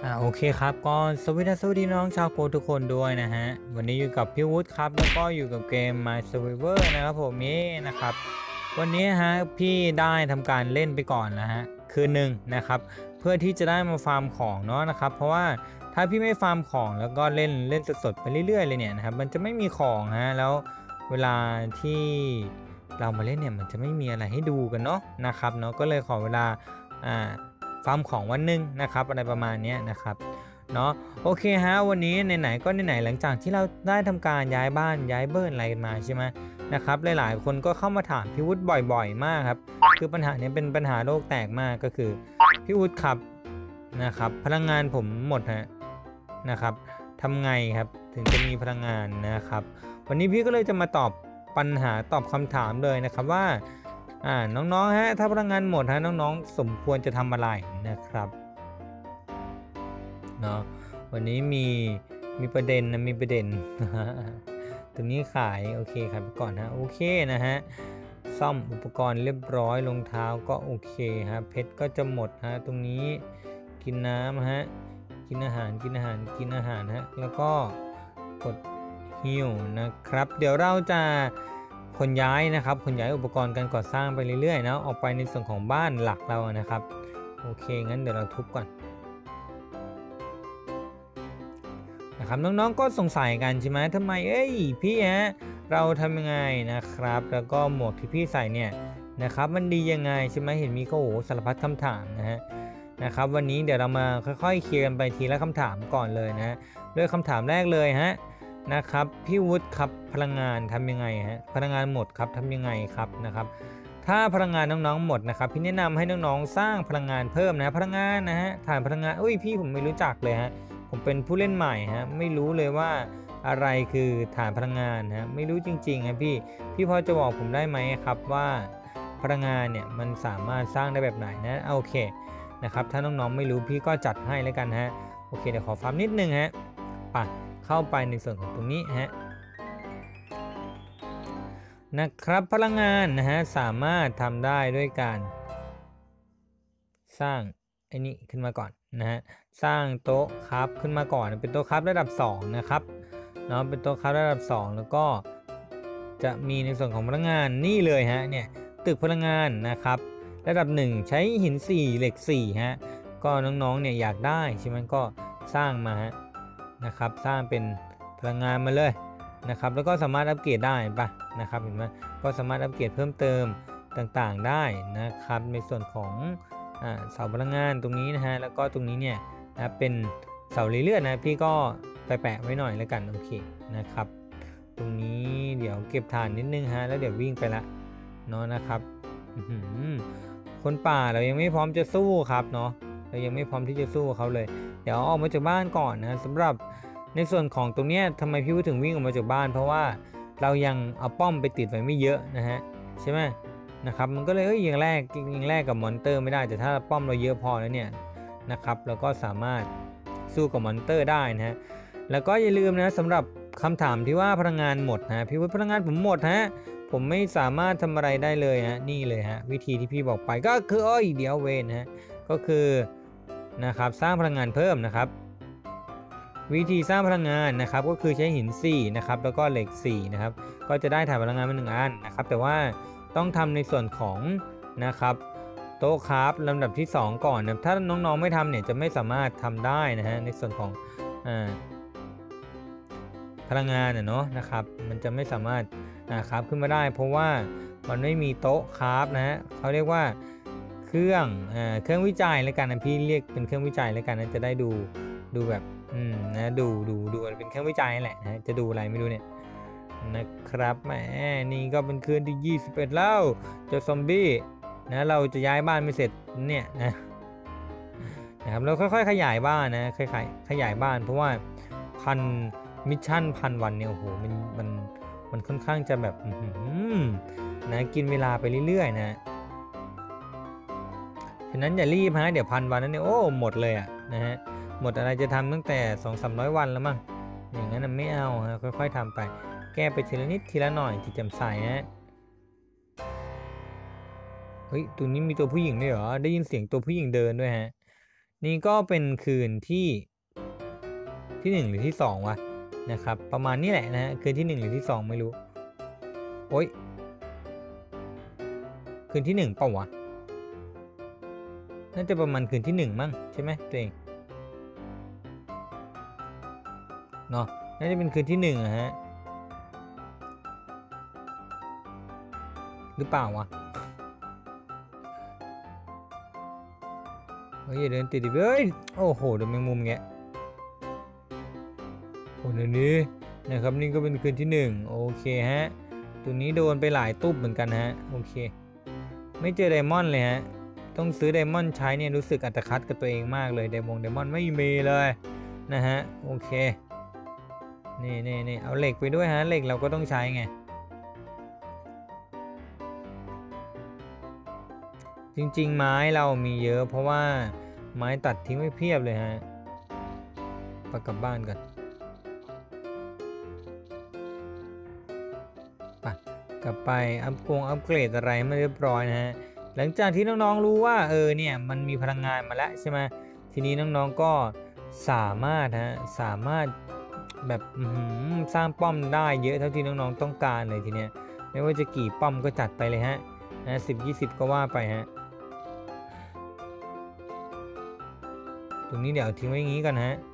โอเคครับก็สวัสดีน้องชาวโคทุกคนด้วยนะฮะวันนี้อยู่กับพี่วุฒิครับแล้วก็อยู่กับเกม My Survivor นะครับผมนี่นะครับวันนี้ฮะพี่ได้ทำการเล่นไปก่อนนะฮะคืนหนึ่งนะครับเพื่อที่จะได้มาฟาร์มของเนาะนะครับเพราะว่าถ้าพี่ไม่ฟาร์มของแล้วก็เล่นสดๆไปเรื่อยๆเลยเนี่ยนะครับมันจะไม่มีของฮะแล้วเวลาที่เรามาเล่นเนี่ยมันจะไม่มีอะไรให้ดูกันเนาะนะครับเนาะก็เลยขอเวลาอ่า ฟาร์มของวันหนึ่งนะครับอะไรประมาณนี้นะครับเนาะโอเคฮะวันนี้ไหนๆก็ไหนๆหลังจากที่เราได้ทำการย้ายบ้านย้ายเบิร์นอะไรมาใช่ไหมนะครับหลายๆคนก็เข้ามาถามพี่วุฒิบ่อยๆมากครับคือปัญหานี้เป็นปัญหาโลกแตกมากก็คือพี่วุฒิครับนะครับพลังงานผมหมดฮะนะครับทำไงครับถึงจะมีพลังงานนะครับวันนี้พี่ก็เลยจะมาตอบปัญหาตอบคำถามเลยนะครับว่าน้องๆฮะถ้าพลังงานหมดฮะน้องๆสมควรจะทำอะไรนะครับเนาะวันนี้มีประเด็นนะมีประเด็น ตรงนี้ขายโอเคครับก่อนนะโอเคนะฮะซ่อมอุปกรณ์เรียบร้อยรองเท้าก็โอเคฮะเพชรก็จะหมดฮะตรงนี้กินน้ำฮะกินอาหารฮะแล้วก็กดฮิวนะครับเดี๋ยวเราจะขนย้ายนะครับขนย้ายอุปกรณ์การก่อสร้างไปเรื่อยๆนะออกไปในส่วนของบ้านหลักเรานะครับโอเคงั้นเดี๋ยวเราทุบก่อนนะครับน้องๆก็สงสัยกันใช่ไหมทำไมพี่ฮะเราทำยังไงนะครับแล้วก็หมวกที่พี่ใส่เนี่ยนะครับมันดียังไงใช่ไหมเห็นมีก็โอ้สารพัดคำถามนะครับวันนี้เดี๋ยวเรามาค่อยๆเคลียร์กันไปทีละคำถามก่อนเลยนะด้วยคำถามแรกเลยฮะนะครับพี่วุฒิครับพลังงานทำยังไงฮะพลังงานหมดครับทำยังไงครับนะครับถ้าพลังงานน้องๆหมดนะครับพี่แนะนำให้น้องๆสร้างพลังงานเพิ่มนะพลังงานนะฮะฐานพลังงานพี่ผมไม่รู้จักเลยฮะผมเป็นผู้เล่นใหม่ฮะไม่รู้เลยว่าอะไรคือฐานพลังงานฮะไม่รู้จริงๆครับพี่พอจะบอกผมได้ไหมครับว่าพลังงานเนี่ยมันสามารถสร้างได้แบบไหนนะโอเคนะครับถ้าน้องๆไม่รู้พี่ก็จัดให้แล้วกันฮะโอเคเดี๋ยวขอฟาร์มนิดนึงฮะเข้าไปในส่วนของตรงนี้ฮะนะครับพลังงานนะฮะสามารถทำได้ด้วยการสร้างไอ้นี้ขึ้นมาก่อนนะฮะสร้างโต๊ะครับขึ้นมาก่อนเป็นโต๊ะครับระดับ2นะครับเนาะเป็นโต๊ะครับระดับ2แล้วก็จะมีในส่วนของพลังงานนี่เลยฮะเนี่ยตึกพลังงานนะครับระดับ1ใช้หิน4เหล็ก4ฮะก็น้องๆเนี่ยอยากได้ใช่ไหมก็สร้างมาฮะนะครับสร้างเป็นพลังงานมาเลยนะครับแล้วก็สามารถอัปเกรดได้ปะนะครับเห็นไหมก็สามารถอัปเกรดเพิ่มเติมต่างๆได้นะครับในส่วนของเสาพลังงานตรงนี้นะฮะแล้วก็ตรงนี้เนี่ยนะเป็นเสาเลื่อนนะพี่ก็ไปแปะไว้หน่อยแล้วกันโอเคนะครับตรงนี้เดี๋ยวเก็บถ่านนิดนึงฮะแล้วเดี๋ยววิ่งไปละเนาะนะครับคนป่าเรายังไม่พร้อมจะสู้ครับเนาะเรายังไม่พร้อมที่จะสู้เขาเลยเดี๋ยวออกมาจากบ้านก่อนนะสำหรับในส่วนของตรงเนี้ยทำไมพี่ถึงวิ่งออกมาจากบ้านเพราะว่าเรายังเอาป้อมไปติดไว้ไม่เยอะนะฮะใช่ไหมนะครับมันก็เลยยิงแรกกับมอนเตอร์ไม่ได้แต่ถ้าป้อมเราเยอะพอแล้วเนี่ยนะครับเราก็สามารถสู้กับมอนเตอร์ได้นะฮะแล้วก็อย่าลืมนะสำหรับคำถามที่ว่าพลังงานหมดนะพี่ว่าพลังงานผมหมดฮะผมไม่สามารถทำอะไรได้เลยฮะนี่เลยฮะวิธีที่พี่บอกไปก็คือเดี๋ยวเวนฮะก็คือนะครับสร้างพลังงานเพิ่มนะครับวิธีสร้างพลังงานนะครับก็คือใช้หิน4นะครับแล้วก็เหล็ก4นะครับก็จะได้ถ่านพลังงานมา1อันนะครับแต่ว่าต้องทำในส่วนของนะครับโต๊ะคราฟลำดับที่2ก่อนนะถ้าน้องๆไม่ทำเนี่ยจะไม่สามารถทำได้นะฮะในส่วนของพลังงานเนาะนะครับมันจะไม่สามารถคราฟขึ้นมาได้เพราะว่ามันไม่มีโต๊ะคราฟนะฮะเขาเรียกว่าเครื่องวิจัยแล้วกันนะพี่เรียกเป็นเครื่องวิจัยแล้วกันนะจะได้ดูแบบนะดูเป็นเครื่องวิจัยแหละนะจะดูอะไรไม่รู้เนี่ยนะครับแหมนี่ก็เป็นคืนที่21แล้วเจ้าซอมบี้นะเราจะย้ายบ้านไม่เสร็จเนี่ยนะครับเราค่อยๆขยายบ้านนะขยายบ้านเพราะว่ามิชชั่น1,000 วันเนี่ยโอ้โหมันค่อนข้างจะแบบนะกินเวลาไปเรื่อยๆนะฉะนั้นอย่ารีบฮะเดี๋ยว1,000 วันนั้นเนี่ยหมดเลยนะฮะหมดอะไรจะทำตั้งแต่200-300 วันแล้วมั้งอย่างนั้นไม่เอาฮะค่อยๆทำไปแก้ไปทีละนิดทีละหน่อยที่จำใส่ฮะเฮ้ยตัวนี้มีตัวผู้หญิงด้วยเหรอได้ยินเสียงตัวผู้หญิงเดินด้วยฮะนี่ก็เป็นคืนที่1หรือที่2วะนะครับประมาณนี้แหละนะฮะคืนที่1หรือที่2ไม่รู้โอ๊ยคืนที่1เปล่าวะน่าจะประมาณคืนที่1มั้งใช่ไหมตัวเองเนาะน่าจะเป็นคืนที่1อะฮะหรือเปล่าวะเฮ้ยอย่าเดินติดดิเฮ้ยโอ้โหโดนแมงมุมแงโอ้นี่นะครับนี่ก็เป็นคืนที่1โอเคฮะตัวนี้โดนไปหลายตุ๊บเหมือนกันฮะโอเคไม่เจอไดมอนด์เลยฮะต้องซื้อไดมอนด์ใช้เนี่ยรู้สึกอัตคัดกับตัวเองมากเลยไดมอนด์ไม่มีเลยนะฮะโอเคนี่เอาเหล็กไปด้วยฮะเหล็กเราก็ต้องใช้ไงจริงๆไม้เรามีเยอะเพราะว่าไม้ตัดทิ้งไว้เพียบเลยฮะไปกลับบ้านกันไปกลับไปอัปเกรดอะไรไม่เรียบร้อยนะฮะหลังจากที่น้องๆรู้ว่าเนี่ยมันมีพลังงานมาแล้วใช่ไหมทีนี้น้องๆก็สามารถแบบสร้างป้อมได้เยอะเท่าที่น้องๆต้องการเลยทีเนี้ยไม่ว่าจะกี่ป้อมก็จัดไปเลยฮะนะ10-20ก็ว่าไปฮะตรงนี้เดี๋ยวทิ้งไว้อย่างนี้กันฮะ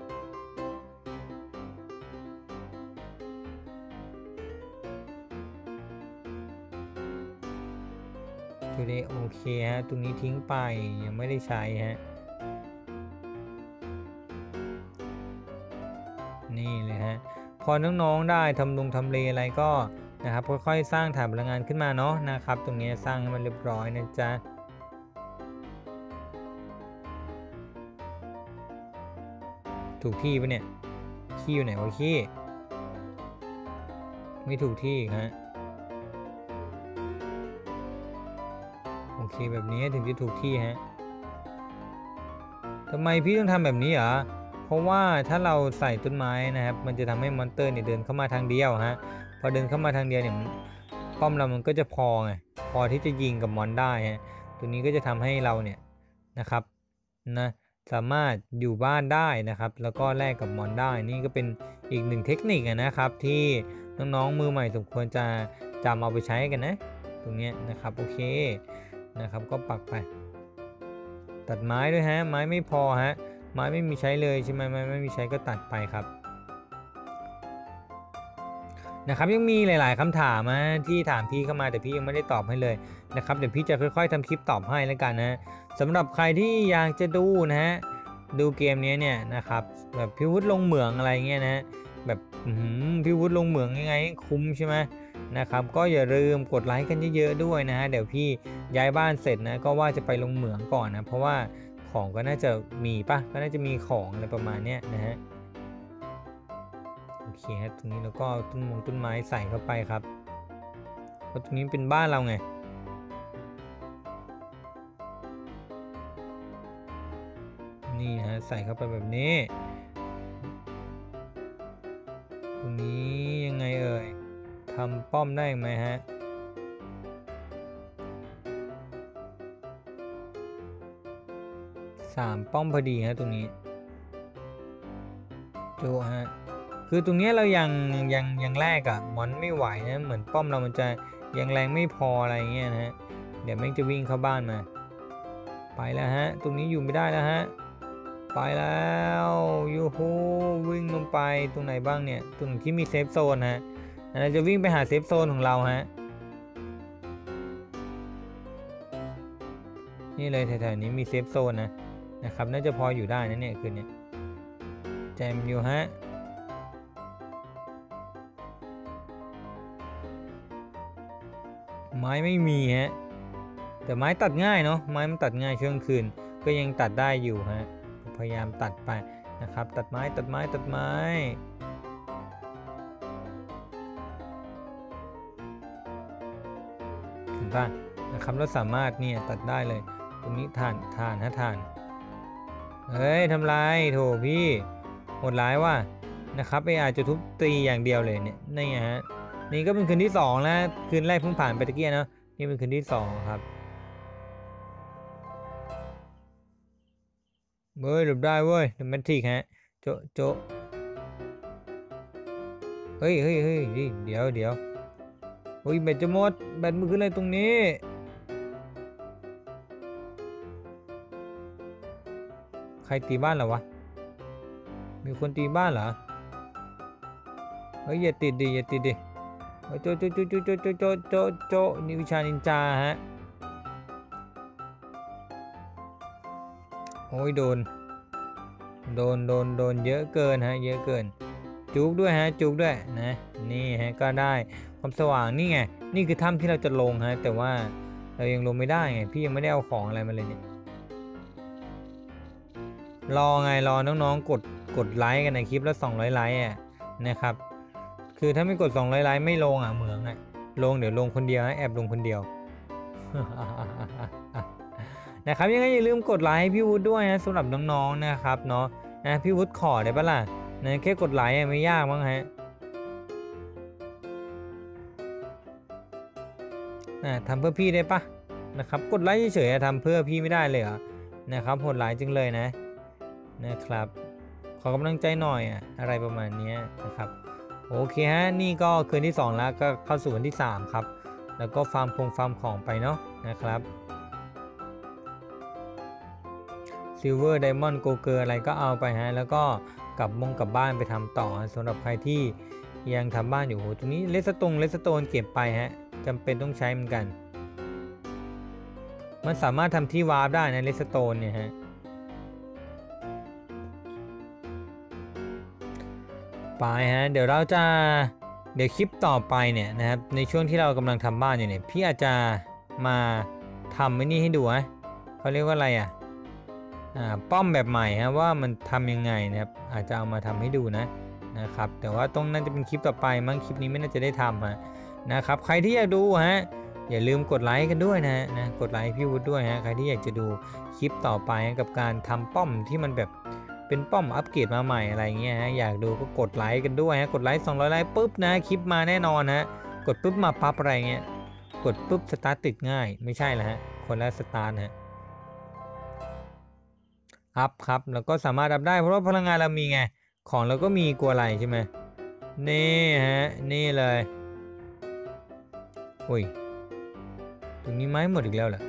โอเคฮะตรงนี้ทิ้งไปยังไม่ได้ใช้ฮะนี่เลยฮะพอน้องๆได้ทำเลอะไรก็นะครับค่อยๆสร้างฐานพลังงานขึ้นมาเนาะนะครับตรงนี้สร้างให้มันเรียบร้อยนะจ๊ะถูกที่ปะเนี่ยขี้อยู่ไหนวะขี้ไม่ถูกที่ฮะโอเคแบบนี้ถึงจะถูกที่ฮะทำไมพี่ต้องทำแบบนี้เหรอเพราะว่าถ้าเราใส่ต้นไม้นะครับมันจะทำให้มอนเตอร์เนี่ยเดินเข้ามาทางเดียวฮะพอเดินเข้ามาทางเดียวเนี่ยป้อมเรามันก็จะพอไงพอที่จะยิงกับมอนได้ฮะตัวนี้ก็จะทำให้เราเนี่ยนะครับนะสามารถอยู่บ้านได้นะครับแล้วก็แลกกับมอนได้นี่ก็เป็นอีกหนึ่งเทคนิคนะครับที่น้องๆมือใหม่สมควรจะจำเอาไปใช้กันนะตรงนี้นะครับโอเคนะครับก็ปักไปตัดไม้ด้วยฮะไม้ไม่พอฮะไม้ไม่มีใช้เลยใช่ไหมไม่มีใช้ก็ตัดไปครับนะครับยังมีหลายๆคำถามนะที่ถามพี่เข้ามาแต่พี่ยังไม่ได้ตอบให้เลยนะครับเดี๋ยวพี่จะค่อยๆทำคลิปตอบให้แล้วกันนะสำหรับใครที่อยากจะดูนะฮะดูเกมนี้เนี่ยนะครับแบบพี่วุฒิลงเหมืองอะไรเงี้ยนะแบบพี่วุฒิลงเหมืองยังไงให้คุ้มใช่ไหมนะครับก็อย่าลืมกดไลค์กันเยอะๆด้วยนะฮะเดี๋ยวพี่ย้ายบ้านเสร็จนะก็ว่าจะไปลงเหมืองก่อนนะเพราะว่าของก็น่าจะมีป่ะก็น่าจะมีของอะไรประมาณเนี้ยนะฮะโอเคฮะตรงนี้แล้วก็ต้นไม้ใส่เข้าไปครับเพราะตรงนี้เป็นบ้านเราไงนี่ฮะใส่เข้าไปแบบนี้ตรงนี้ยังไงเอ่ยทำป้อมได้ไหมฮะ3 ป้อมพอดีฮะตรงนี้ดูฮะคือตรงนี้เรายังแลกอะมอนไม่ไหวนะเหมือนป้อมเรามันจะยังแรงไม่พออะไรเงี้ยนะฮะเดี๋ยวแม่งจะวิ่งเข้าบ้านมาไปแล้วฮะตรงนี้อยู่ไม่ได้แล้วฮะไปแล้วยูฮูวิ่งลงไปตรงไหนบ้างเนี่ยตรงที่มีเซฟโซนฮะเราจะวิ่งไปหาเซฟโซนของเราฮะนี่เลยแถวๆนี้มีเซฟโซนนะครับน่าจะพออยู่ได้นะเนี่ยคืนนี้แจมอยู่ฮะไม้ไม่มีฮะแต่ไม้ตัดง่ายเนาะไม้มันตัดง่ายช่วงคืนก็ยังตัดได้อยู่ฮะพยายามตัดไปนะครับตัดไม้เห็นป่ะนะครับเราสามารถเนี่ยตัดได้เลยตรงนี้ถ่านเฮ้ยทำลายโถพี่โหดร้ายว่ะนะครับอาจจะทุบตีอย่างเดียวเลยเนี่ยนี่ฮะนี่ก็เป็นคืนที่2แล้วคืนแรกเพิ่งผ่านไปตะเกียนะนี่เป็นคืนที่2ครับเว้ยหลบได้เว้ยเดอะแมทริกฮะโจะโจะเฮ้ยเดี๋ยวเฮ้ยแบตจะหมดแบตมือขึ้นอะไรตรงนี้ใครตีบ้านเหรอวะมีคนตีบ้านเหรอเฮ้ยอย่าติดดิโจะนี่วิชานินจาฮะโอ้ยโดนเยอะเกินฮะเยอะเกินจุกด้วยฮะจุกด้วยนะนี่ฮะก็ได้ความสว่างนี่ไงนี่คือถ้ำที่เราจะลงฮะแต่ว่าเรายังลงไม่ได้ไงพี่ยังไม่ได้เอาของอะไรมาเลยเนี่ยรอน้องๆกดไลค์กันในคลิปแล้ว200ไลค์อ่ะนะครับคือถ้าไม่กด200ไลค์ไม่ลงอ่ะเหมืองอ่ะลงเดี๋ยวลงคนเดียวแอบลงคนเดียว นะครับยังไงอย่าลืมกดไลค์ให้พี่วุฒิด้วยนะสำหรับน้องๆนะครับเนาะนะพี่วุฒิขอได้ปะล่ะนะแค่กดไลค์ไม่ยากมั้งฮะทำเพื่อพี่ได้ปะนะครับกดไลค์เฉยๆทำเพื่อพี่ไม่ได้เลยเหรอนะครับโหดหลายจังเลยนะครับขอกำลังใจหน่อยอะไรประมาณนี้นะครับโอเคฮะนี่ก็คืนที่2แล้วก็เข้าสู่วันที่3ครับแล้วก็ฟาร์มของไปเนาะนะครับซิลเวอร์ไดมอนด์โกเกอร์อะไรก็เอาไปฮะแล้วก็กลับบ้านไปทำต่อสำหรับใครที่ยังทำบ้านอยู่โหตรงนี้เลสโตนเก็บไปฮะจำเป็นต้องใช้เหมือนกันมันสามารถทำที่วาร์ปได้นะเลสโตนเนี่ยฮะไปฮะเดี๋ยวคลิปต่อไปเนี่ยนะครับในช่วงที่เรากำลังทำบ้านอยู่เนี่ยพี่อาจจะมาทำไอ้นี่ให้ดูนะเขาเรียกว่าอะไรป้อมแบบใหม่ฮะว่ามันทำยังไงนะครับอาจจะเอามาทำให้ดูนะครับแต่ว่าต้องน่าจะเป็นคลิปต่อไปมั้งคลิปนี้ไม่น่าจะได้ทำนะครับใครที่อยากดูฮะอย่าลืมกดไลค์กันด้วยนะกดไลค์พี่วุฒิด้วยฮะใครที่อยากจะดูคลิปต่อไปกับการทำป้อมที่มันแบบเป็นป้อมอัปเกรดมาใหม่อะไรเงี้ยฮะอยากดูก็กดไลค์กันด้วยฮะกดไลค์200ไลค์ปุ๊บนะคลิปมาแน่นอนฮะกดปุ๊บมาปั๊บอะไรเงี้ยกดปุ๊บสตาร์ทติดง่ายไม่ใช่ละฮะคนละสตาร์ทฮะอัพครับแล้วก็สามารถอัพได้เพราะว่าพลังงานเรามีไงของเราก็มีกลัวอะไรใช่ไหมนี่ฮะนี่เลยโอ้ยตรงนี้ไม้หมดอีกแล้วเหรอ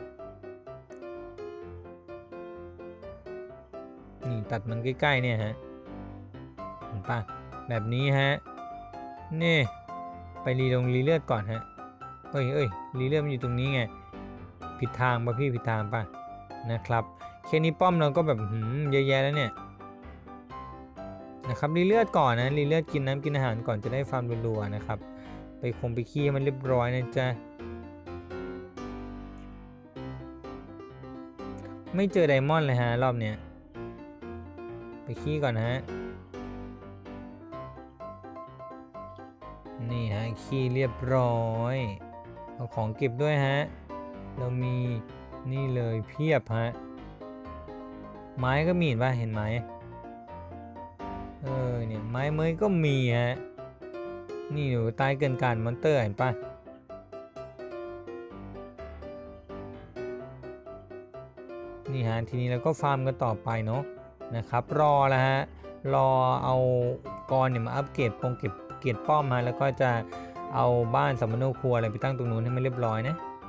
นี่ตัดมันใกล้ๆเนี่ยฮะเห็นปะแบบนี้ฮะนี่ไปรีเลือดก่อนฮะเอ้ยรีเลือดมันอยู่ตรงนี้ไงผิดทางป่ะพี่ผิดทางป่ะนะครับแค่นี้ป้อมเราก็แบบเยอะแยะแล้วเนี่ยนะครับรีเลือดก่อนนะรีเลือดกินน้ำกินอาหารก่อนจะได้ฟาร์มรัวๆนะครับไปขี้มันเรียบร้อยนะจ๊ะไม่เจอไดมอนด์เลยฮะรอบเนี้ยไปขี้ก่อนฮะนี่ฮะขี้เรียบร้อยเอาของเก็บด้วยฮะเรามีนี่เลยเพียบฮะไม้ก็มีเห็นไหมเนี่ยไม้เมยก็มีฮะนี่หนูตายเกินการมอนเตอร์เห็นปะนี่ฮะทีนี้เราก็ฟาร์มกันต่อไปเนาะนะครับรอแล้วฮะรอเอากรเนี่ยมาอัปเกรดเก็บป้อมมาแล้วก็จะเอาบ้านสัมมโนครัวอะไรไปตั้งตรงนู้นให้มันเรียบร้อย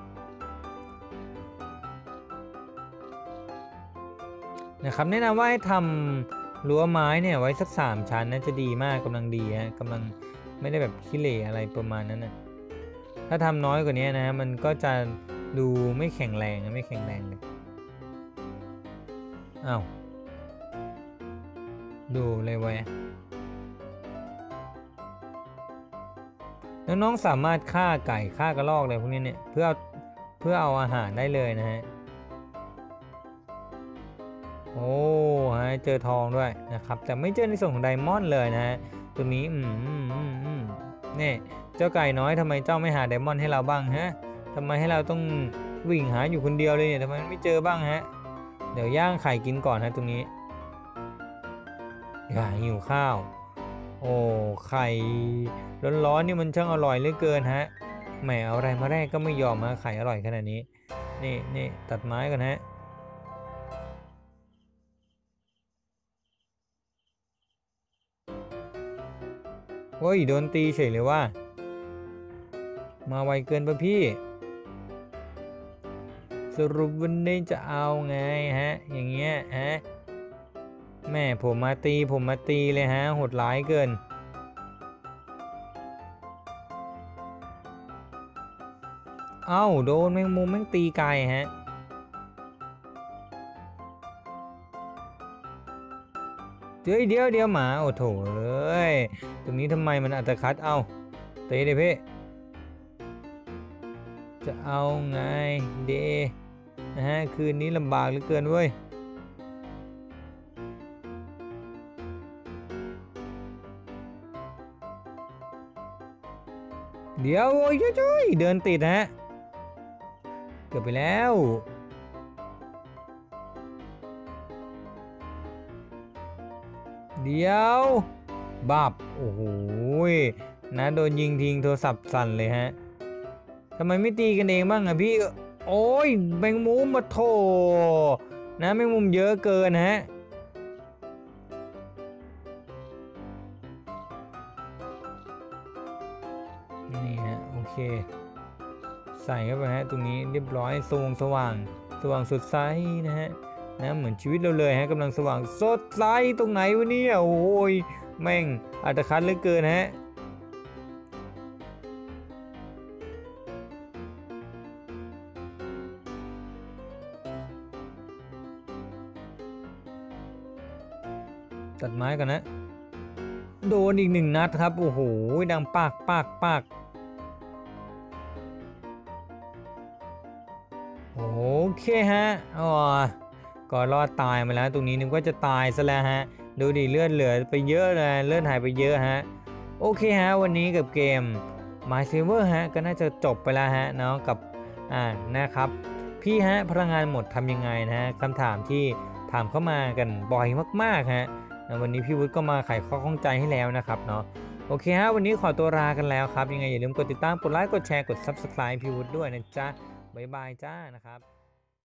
นะครับแนะนำว่าให้ทำรั้วไม้เนี่ยไว้สัก3ชั้นน่าจะดีมากกำลังดีฮะกำลังไม่ได้แบบขี้เหร่อะไรประมาณนั้นนะถ้าทำน้อยกว่านี้นะมันก็จะดูไม่แข็งแรงเลยอ้าวดูเลยไว้น้องๆสามารถฆ่าไก่ฆ่ากระรอกอะไรพวกนี้เนี่ยเพื่อเอาอาหารได้เลยนะฮะโอ้ฮะเจอทองด้วยนะครับแต่ไม่เจอในส่วนของไดมอนด์เลยนะฮะตัวนี้นี่เจ้าไก่น้อยทำไมเจ้าไม่หาไดมอนด์ให้เราบ้างฮะทำไมให้เราต้องวิ่งหาอยู่คนเดียวเลยเนี่ยทำไมไม่เจอบ้างฮะเดี๋ยวย่างไข่กินก่อนฮะตรงนี้อย่าหิวข้าวโอ้ไข่ร้อนๆนี่มันช่างอร่อยเหลือเกินฮะแหมเอาอะไรมาแรกก็ไม่ยอมมาไข่อร่อยขนาดนี้นี่ตัดไม้ก่อนฮะโอ้ยโดนตีเฉยเลยว่ามาไวเกินป่ะพี่สรุปวันนี้จะเอาไงฮะอย่างเงี้ยฮะแม่ผมมาตีเลยฮะโหดร้ายเกินเอ้าโดนแมงมุมแม่งตีไกลฮะเดี๋ยวหมาโอ้โถเอ้ยตรงนี้ทำไมมันอัตคัดเอ้าตีเลยพี่จะเอาไงเดนะฮะคืนนี้ลำบากเหลือเกินเว้ยเดี๋ยวโอ้ยช่วยเดินติดฮะเกือบไปแล้วเดี๋ยวบับโอ้โหนะโดนยิงทิ้งโทรศัพท์สั่นเลยฮะทำไมไม่ตีกันเองบ้างอะพี่โอ้ยแมงมุมมาโถนะแมงมุมเยอะเกินฮะนี่ฮะโอเคใส่เข้าไปฮะตรงนี้เรียบร้อยสว่างสดใสนะฮะนะเหมือนชีวิตเราเลยฮะกำลังสว่างสดใสตรงไหนวะเนี่ยโอ้ยแม่งอัตคัดเหลือเกินฮะตัดไม้ก่อนนะโดนอีก1 นัดครับโอ้โหดังปากโอเคฮะอ๋อก็รอดตายมาแล้วตรงนี้นึกว่าจะตายซะแล้วฮะดูดิเลือดเหลือไปเยอะเลยเลือดหายไปเยอะฮะโอเคฮะวันนี้กับเกม My Saver ฮะก็น่าจะจบไปแล้วฮะเนาะกับนะครับพี่ฮะพลังงานหมดทำยังไงนะฮะคำถามที่ถามเข้ามากันบ่อยมากๆฮะวันนี้พี่วุฒิก็มาไขข้อข้องใจให้แล้วนะครับเนาะโอเคฮะวันนี้ขอตัวลากันแล้วครับยังไงอย่าลืมกดติดตามกดไลค์กดแชร์กด Subscribe พี่วุฒิด้วยนะจ๊ะบ๊ายบายจ้านะครับ